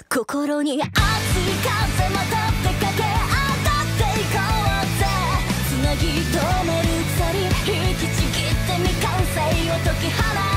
心に熱い風また出かけ上がっていこうぜ。つなぎ止める鎖引きちぎって未完成を解き放